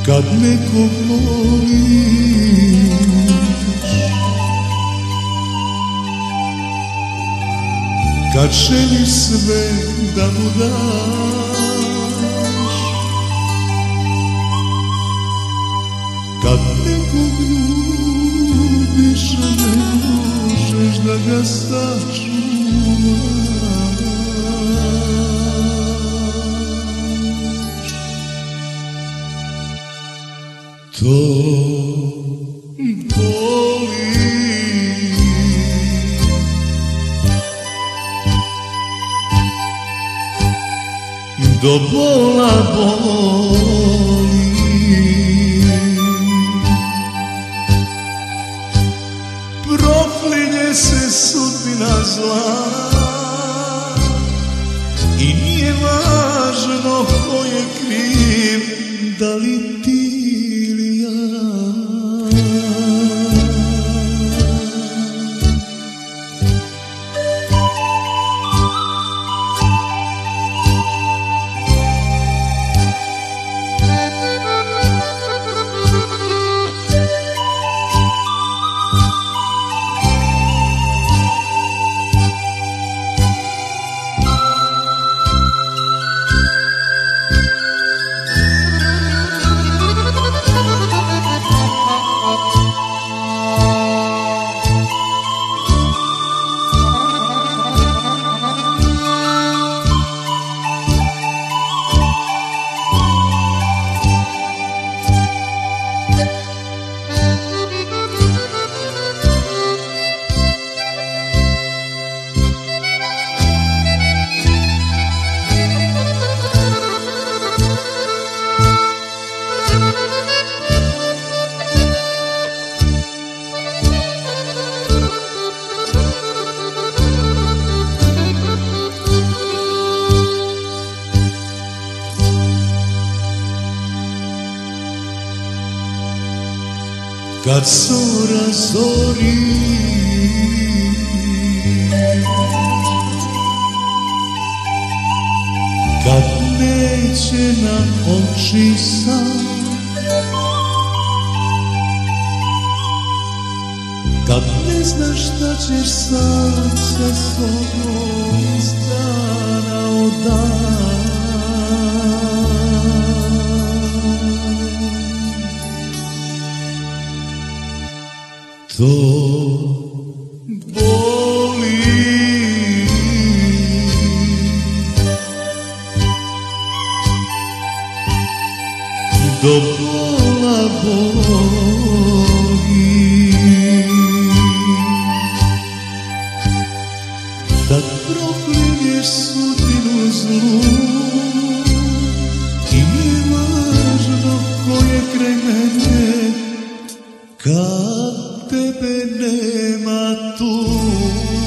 Kad nekog voliš, kad želiš sve da mu daš, kad nekog ljubiš, a ne možeš da ga sačuvaš. To boli, do bola boli, proklinje se sudbina zla i nije važno ko je kriv, da li ti ili ja. Kad zora zori, kad neće nam oči san, kad ne znaš šta ćeš sam sa sobom iz dana u dan. To boli, do bola boli, kad proklinješ sudbinu zlu i nije važno ko je kraj mene, kad tebe nema tu.